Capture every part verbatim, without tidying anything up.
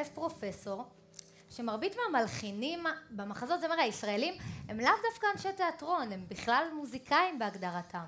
אוהב פרופסור, שמרבית מהמלחינים במחזות זמר הישראלים הם לאו דווקא אנשי תיאטרון, הם בכלל מוזיקאים בהגדרתם.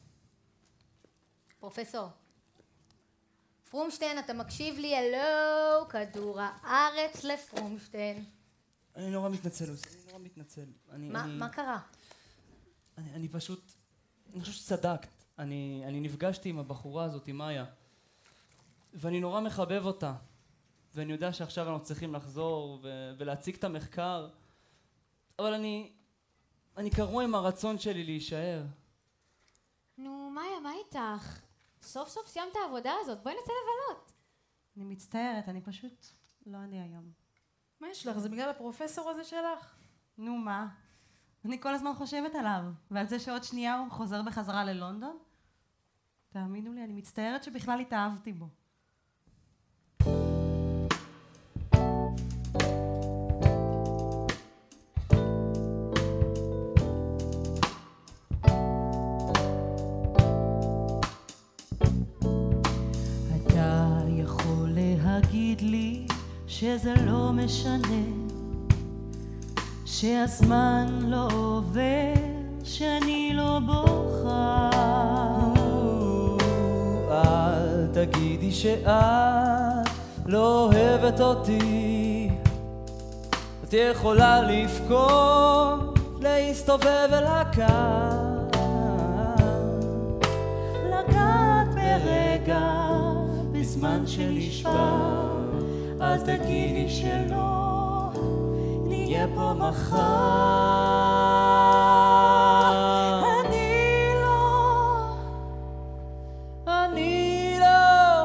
פרופסור, פרומשטיין, אתה מקשיב לי? הלו, כדור הארץ לפרומשטיין. אני נורא מתנצל, אני נורא מתנצל. אני, מה, אני, מה קרה? אני, אני פשוט, אני חושב שצדקת. אני, אני נפגשתי עם הבחורה הזאת, עם מאיה, ואני נורא מחבב אותה. ואני יודע שעכשיו אנחנו צריכים לחזור ו- ולהציג את המחקר, אבל אני, אני קרוע עם הרצון שלי להישאר. נו, מאיה, מה איתך? סוף סוף סיימת את העבודה הזאת, בואי נצא לבלות. אני מצטערת, אני פשוט לא אני היום. מה יש לך? זה בגלל הפרופסור הזה שלך? נו מה? אני כל הזמן חושבת עליו, ועל זה שעוד שנייה הוא חוזר בחזרה ללונדון. תאמינו לי, אני מצטערת שבכלל התאהבתי בו. אתה יכול להגיד לי שזה לא משנה, שהזמן לא עובר, שאני לא בוכה. אל תגידי שאת לא אוהבת אותי, את יכולה לבכות, להסתובב ולקחת, לגעת ברגע בזמן שנשבר. אל תגידי שלא נהיה פה מחר. אני לא, אני לא,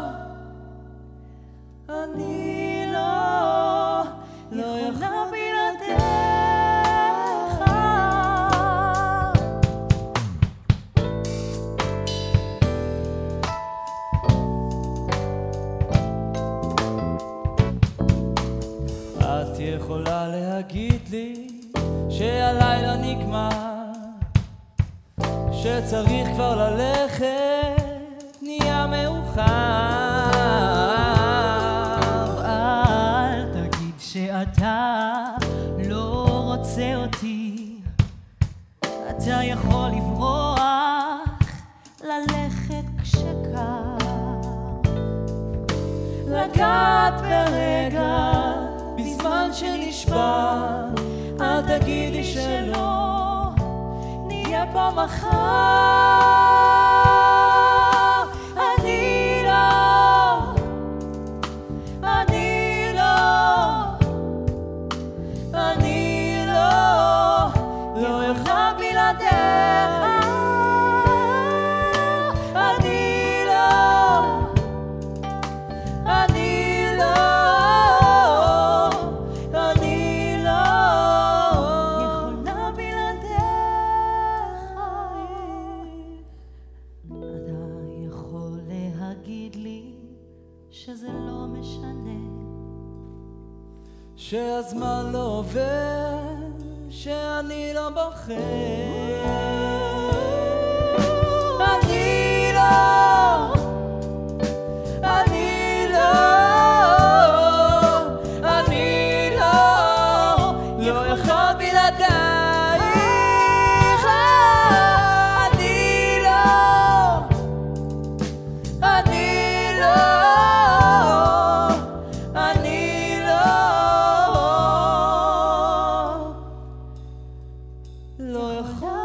אני לא לא יכולה בלעדיך. את יכולה להגיד לי שהלילה נגמר, שצריך כבר ללכת, נהיה מאוחר. אל תגיד שאתה לא רוצה אותי, אתה יכול לברוח, ללכת כשקר, לגעת ברגע בזמן שנשבר. אל תגידי שלא נהיה פה מחר. אני לא, אני לא, אני לא לא יכולה בלעדיך. אני לא, אני לא, אני לא יכולה בלעדיך. אתה יכול להגיד לי שזה לא משנה, שהזמן לא עובר, שאני לא בוחר. אני לא, אני לא, אני לא, לא יכול בלעדייך. אני לא, אני לא, אני לא, לא יכול